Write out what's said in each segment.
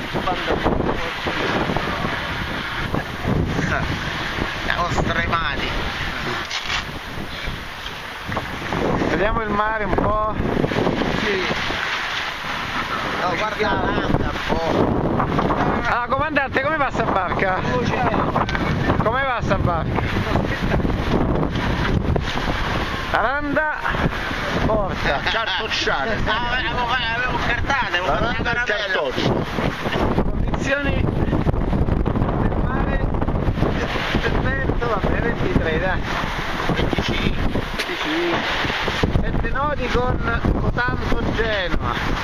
Siamo stremati. Vediamo il mare un po'. Sì. No, guarda l'anda un po'. Ah, comandante, come va sta barca? Come va sta barca? Aranda, porta. Cartocciare. Avevo cartate, avevo Aranda e caramello. cartoccio. Condizioni del mare del vento, vabbè, 23, dai. 25. 7 nodi con Cotanzo Genoa.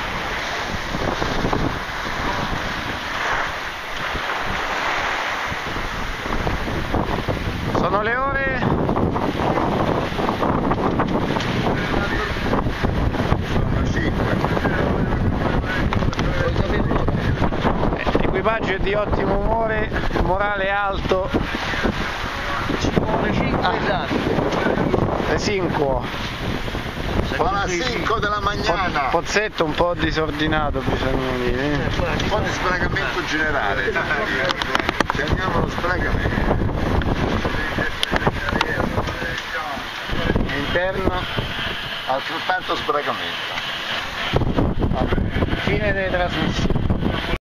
Sono le ore 5. L'equipaggio è di ottimo umore, morale alto, esinquo, Alla 5 della mañana. pozzetto un po' disordinato bisogna dire. Un po' di sbragamento generale. Chiamiamolo sbragamento. Interno, Altrettanto sbragamento. fine delle trasmissioni.